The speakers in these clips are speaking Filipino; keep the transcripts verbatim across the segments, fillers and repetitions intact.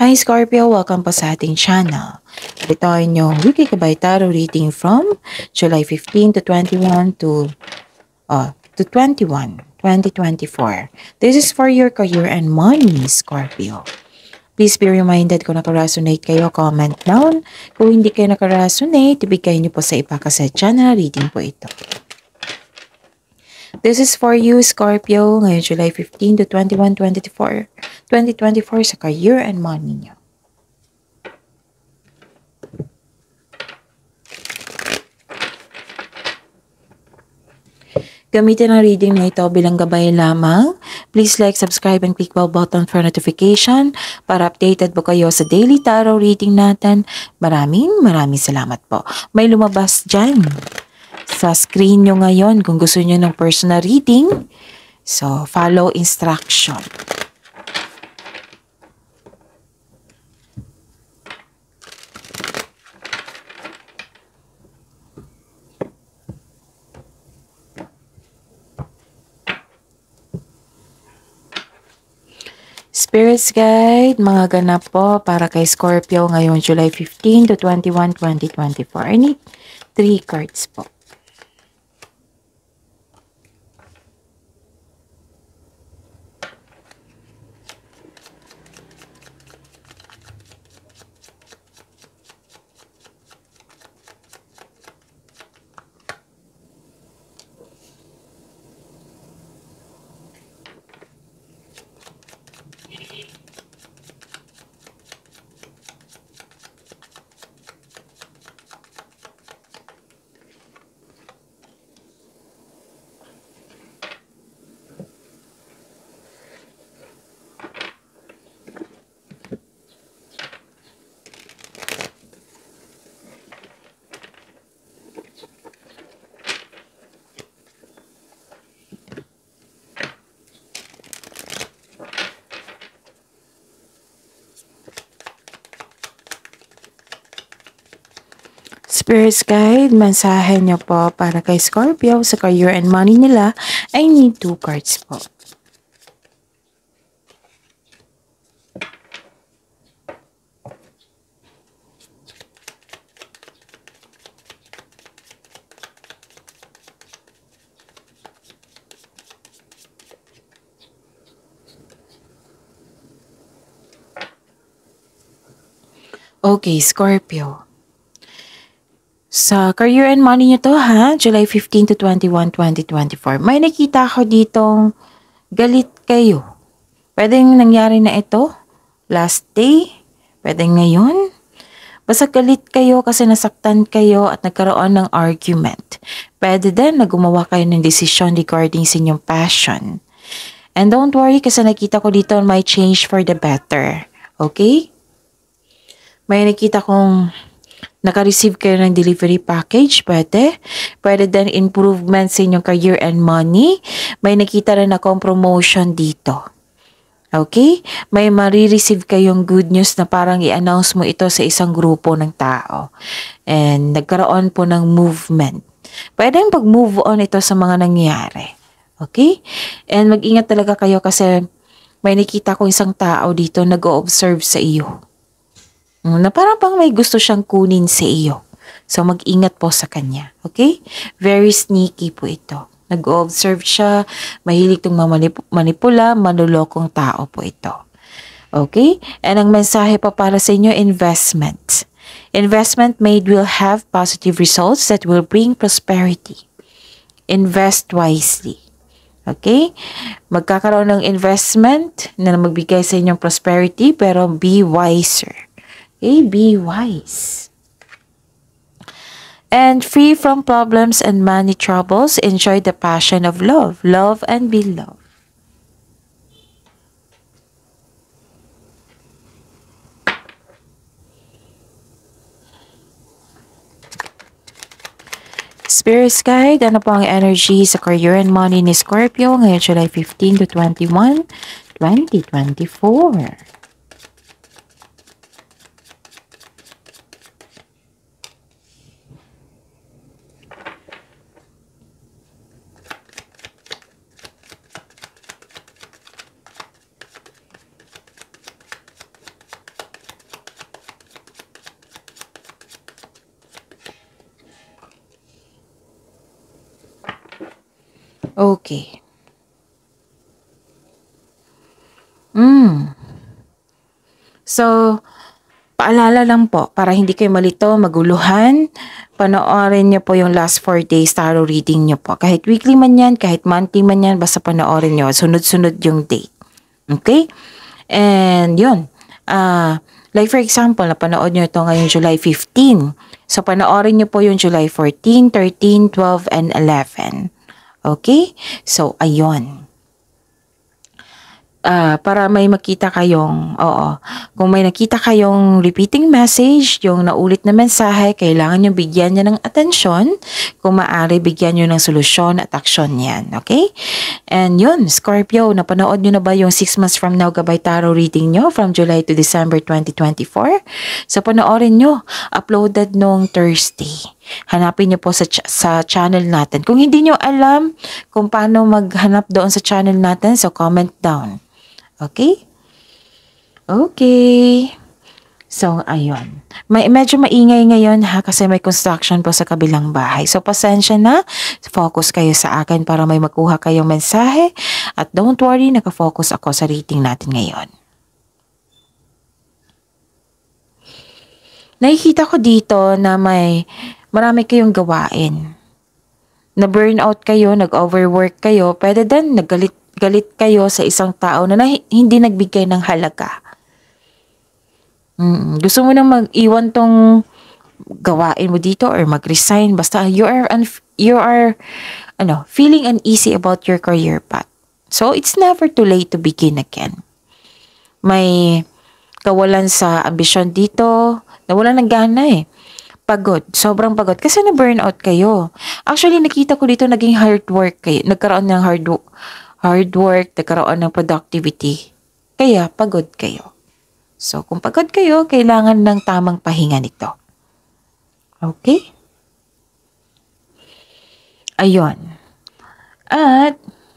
Hi Scorpio, welcome po sa ating channel. Ito ay inyong weekly kabay tarot reading from July fifteenth to twenty-one to uh, to twenty-one, twenty twenty-four. This is for your career and money, Scorpio. Please be reminded kung nakaresonate kayo, comment down. Kung hindi kayo nakaresonate, ibigay niyo po sa iba kasi channel reading po ito. This is for you, Scorpio, ngayon July fifteenth to twenty-one, twenty-four, twenty twenty-four sa career and money niyo. Gamitin ang reading na ito bilang gabay lamang. Please like, subscribe, and click bell button for notification para updated po kayo sa daily tarot reading natin. Maraming maraming salamat po. May lumabas dyan sa screen nyo ngayon kung gusto nyo ng personal reading. So, follow instruction. Spirits Guide, mga ganap po para kay Scorpio ngayon July fifteenth to twenty-one, twenty twenty-four. I need three cards po. Spirits Guide, mensahe niyo po para kay Scorpio sa career and money nila. I need two cards po. Okay, Scorpio. Sa career and money nyo to ha, July fifteenth to twenty-one, twenty twenty-four. May nakita ako ditong galit kayo. Pwedeng nangyari na ito, last day, pwedeng ngayon. Basta galit kayo kasi nasaktan kayo at nagkaroon ng argument. Pwede din na gumawa kayo ng decision regarding sa inyong passion. And don't worry kasi nakita ko dito may change for the better. Okay? May nakita kong naka-receive kayo ng delivery package, pwede. Pwede din improvement sa inyong career and money. May nakita rin akong promotion dito. Okay? May marireceive kayong good news na parang i-announce mo ito sa isang grupo ng tao. And nagkaroon po ng movement. Pwedeng pag-move on ito sa mga nangyari. Okay? And mag-ingat talaga kayo kasi may nakita ko isang tao dito nag-o-observe sa iyo. Na parang pang may gusto siyang kunin sa iyo. So, mag-ingat po sa kanya. Okay? Very sneaky po ito. Nag-observe siya. Mahilig itong manipula, manulokong tao po ito. Okay? And ang mensahe pa para sa inyo, investment. Investment made will have positive results that will bring prosperity. Invest wisely. Okay? Magkakaroon ng investment na magbigay sa inyong prosperity pero be wiser. Okay, be wise. And free from problems and money troubles, enjoy the passion of love. Love and be loved. Spirit Guide, ano po ang energy sa career and money ni Scorpio ngayon July fifteenth to twenty-one, twenty twenty-four? Okay. Mm. So, paalala lang po, para hindi kayo malito, maguluhan, panoorin niyo po yung last four days tarot reading niyo po. Kahit weekly man yan, kahit monthly man yan, basta panoorin niyo. Sunod-sunod yung date. Okay? And yun. Uh, like for example, napanood niyo ito ngayong July fifteen. So, panoorin niyo po yung July fourteen, thirteen, twelve, and eleven. Okay? So, ayun. Ah, para may makita kayong, oo, kung may nakita kayong repeating message, yung naulit na mensahe, kailangan nyo bigyan niya ng atensyon. Kung maaari, bigyan nyo ng solusyon at aksyon yan, okay? And yun, Scorpio, napanood nyo na ba yung six months from now gabay tarot reading nyo from July to December twenty twenty-four? So, panoorin nyo, uploaded nung Thursday. Hanapin nyo po sa, ch- sa channel natin. Kung hindi nyo alam kung paano maghanap doon sa channel natin, so comment down. Okay? Okay. So, ayun. May, medyo maingay ngayon ha kasi may construction po sa kabilang bahay. So, pasensya na. Focus kayo sa akin para may makuha kayong mensahe. At don't worry, nakafocus ako sa reading natin ngayon. Nakikita ko dito na may marami kayong gawain. Na-burnout kayo, nag-overwork kayo, pwede din nagalit galit kayo sa isang tao na, na hindi nagbigay ng halaga. Mm, gusto mo nang mag-iwan tong gawain mo dito or mag-resign, basta you are unf- you are ano, feeling uneasy about your career path. So it's never too late to begin again. May kawalan sa ambisyon dito, nawalan ng gana eh. Pagod, sobrang pagod kasi na-burnout kayo. Actually, nakita ko dito naging hard work kayo, nagkaroon ng hard work hard work, nagkaroon ng productivity. Kaya, pagod kayo. So, kung pagod kayo, kailangan ng tamang pahinga nito. Okay? Ayun. At,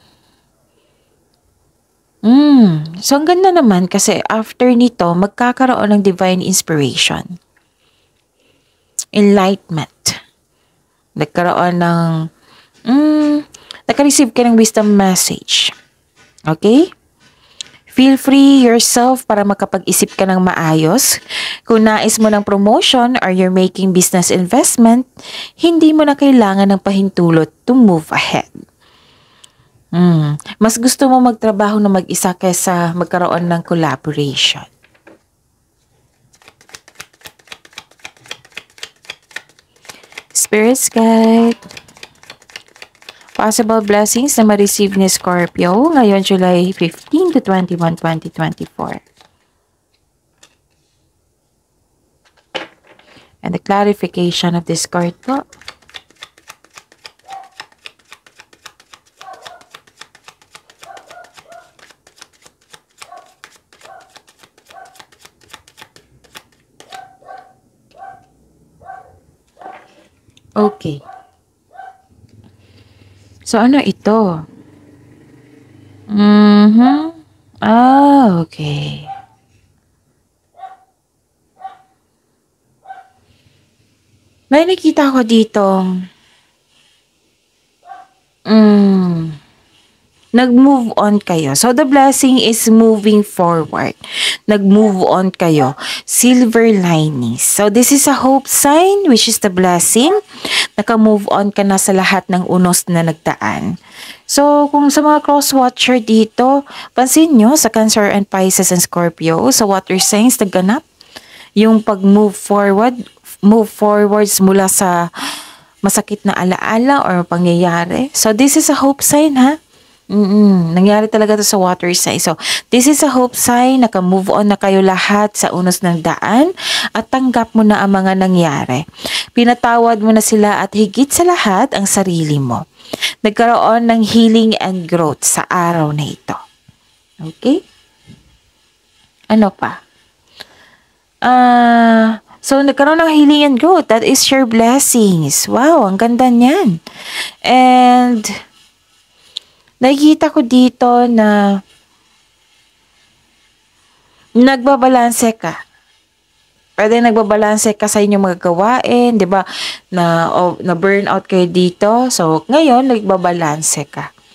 mm, so ang ganda naman kasi after nito, magkakaroon ng divine inspiration. Enlightenment. Nagkaroon ng, mm, naka-receive ka ng wisdom message. Okay? Feel free yourself para makapag-isip ka ng maayos. Kung nais mo ng promotion or you're making business investment, hindi mo na kailangan ng pahintulot to move ahead. Hmm. Mas gusto mo magtrabaho na mag-isa kaysa magkaroon ng collaboration. Spirit's Guide. Possible blessings na ma-receive ni Scorpio ngayon July fifteen to twenty-one, twenty twenty-four. And the clarification of this card po. Okay. So, ano ito? Mm-hmm. Ah, okay. May nakita ko dito. Mm, nag-move on kayo. So, the blessing is moving forward. Nag-move on kayo. Silver linings. So, this is a hope sign, which is the blessing. Naka-move on ka na sa lahat ng unos na nagdaan. So, kung sa mga cross-watcher dito, pansin nyo sa Cancer and Pisces and Scorpio, sa water signs, nagganap yung pag-move forward, move forwards mula sa masakit na alaala or pangyayari. So, this is a hope sign, ha? Mm-mm. Nangyari talaga to sa water sign. So, this is a hope sign. Naka-move on na kayo lahat sa unos ng daan at tanggap mo na ang mga nangyari. Pinatawad mo na sila at higit sa lahat ang sarili mo. Nagkaroon ng healing and growth sa araw na ito. Okay? Ano pa? Ah... Uh, So, nagkaroon ng healing and growth. That is your blessings. Wow, ang ganda niyan. And, nakikita ko dito na nagbabalanse ka. Pwede nagbabalanse ka sa inyong mga gawain, di ba? Na, oh, na burnout kayo dito. So, ngayon, nagbabalanse ka.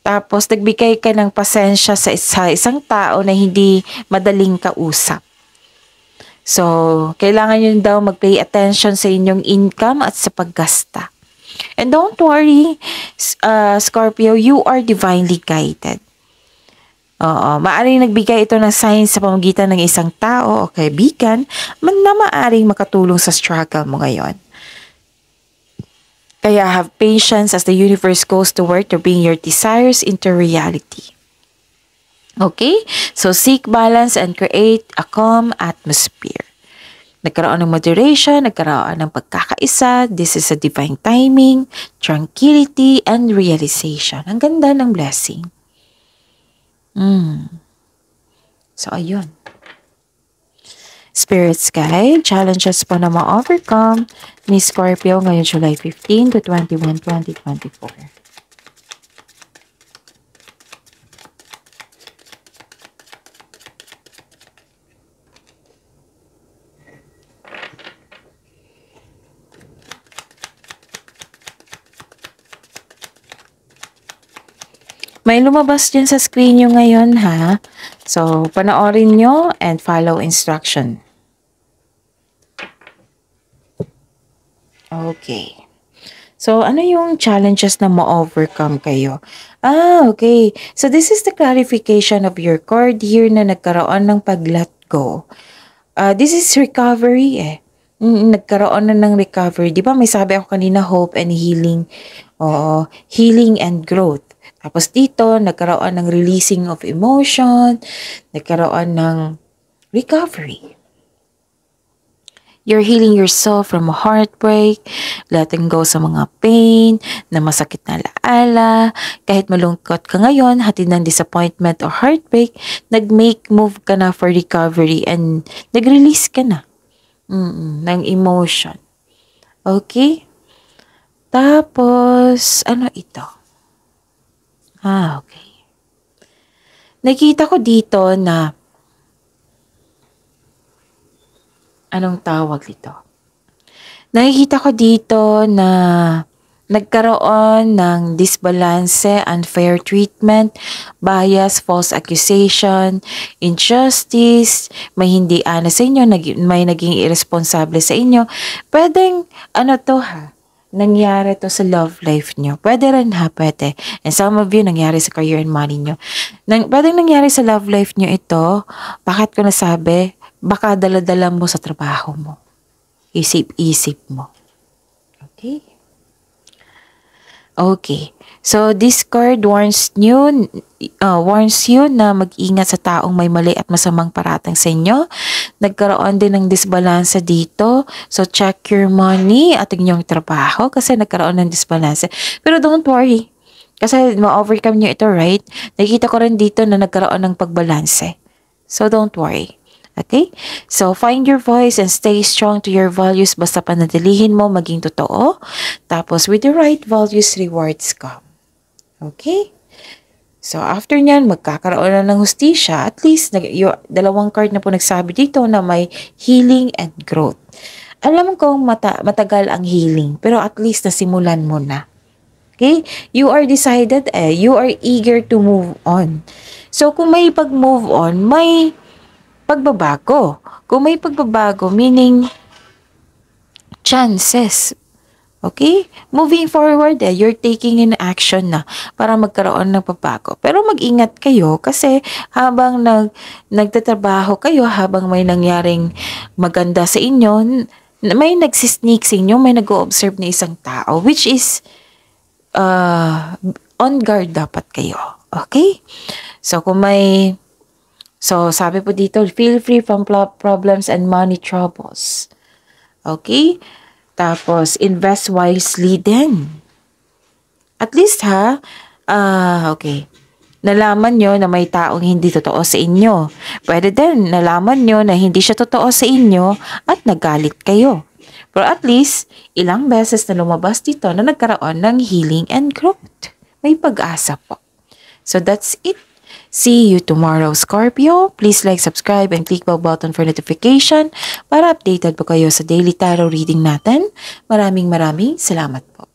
Tapos, nagbigay ka ng pasensya sa, sa isang tao na hindi madaling kausap. So, kailangan nyo daw mag-pay attention sa inyong income at sa paggasta. And don't worry, uh, Scorpio, you are divinely guided. Oo, maaaring nagbigay ito ng signs sa pamamagitan ng isang tao o kaibigan na maaaring makatulong sa struggle mo ngayon. Kaya have patience as the universe goes to work to bring your desires into reality. Okay? So seek balance and create a calm atmosphere. Nagkaroon ng moderation, nagkaroon ng pagkakaisa. This is a divine timing, tranquility, and realization. Ang ganda ng blessing. Mm. So, ayun. Spirits Guide, challenges po na ma-overcome ni Scorpio ngayong July fifteen to twenty-one, twenty twenty-four. May lumabas dyan sa screen nyo ngayon, ha? So, panoorin nyo and follow instruction. Okay. So, ano yung challenges na ma-overcome kayo? Ah, okay. So, this is the clarification of your card here na nagkaroon ng pag-let go. Uh, this is recovery eh. Mm, nagkaroon na ng recovery. Di ba may sabi ako kanina, hope and healing. Oo, healing and growth. Tapos dito, nagkaroon ng releasing of emotion, nagkaroon ng recovery. You're healing yourself from a heartbreak, letting go sa mga pain, na masakit na alaala. Kahit malungkot ka ngayon, hatid ng disappointment or heartbreak, nag-make move ka na for recovery and nag-release ka na mm-mm, ng emotion. Okay? Tapos, ano ito? Ah, okay. Nakita ko dito na anong tawag dito? Nakikita ko dito na nagkaroon ng disbalance, unfair treatment, bias, false accusation, injustice, may hindi ana sa inyo, may naging irresponsible sa inyo. Pwedeng, ano to ha? Nangyari to sa love life nyo. Pwede rin ha, pwede. And some of you, nangyari sa career and money nyo. Nang, pwedeng nangyari sa love life nyo ito, bakit ko nasabi, baka dala-dala mo sa trabaho mo. Isip-isip mo. Okay? Okay. So, this card warns you, uh, warns you na mag-ingat sa taong may mali at masamang paratang sa inyo. Nagkaroon din ng disbalance dito. So, check your money at inyong trabaho kasi nagkaroon ng disbalance. Pero don't worry. Kasi ma-overcome nyo ito, right? Nakikita ko rin dito na nagkaroon ng pagbalanse. So, don't worry. Okay? So, find your voice and stay strong to your values. Basta panatilihin mo, maging totoo. Tapos, with the right values, rewards come. Okay? So, after nyan, magkakaroon na ng hustisya. At least, yung dalawang card na po nagsabi dito na may healing and growth. Alam kong mata matagal ang healing, pero at least nasimulan mo na. Okay? You are decided eh. You are eager to move on. So, kung may pag-move on, may pagbabago. Kung may pagbabago, meaning chances. Okay? Moving forward, eh, you're taking in action na para magkaroon ng pagbabago. Pero mag-ingat kayo kasi habang nag, nagtatrabaho kayo, habang may nangyaring maganda sa inyo, may nagsisneak sa inyo, may nag-o-observe na isang tao, which is uh, on guard dapat kayo. Okay? So, kung may So, sabi po dito, feel free from problems and money troubles. Okay? Tapos, invest wisely din. At least ha, ah, uh, okay. Nalaman nyo na may taong hindi totoo sa inyo. Pwede din, nalaman nyo na hindi siya totoo sa inyo at nagalit kayo. Pero at least, ilang beses na lumabas dito na nagkaroon ng healing and growth. May pag-asa po. So, that's it. See you tomorrow, Scorpio. Please like, subscribe, and click bell button for notification para updated po kayo sa daily tarot reading natin. Maraming maraming salamat po.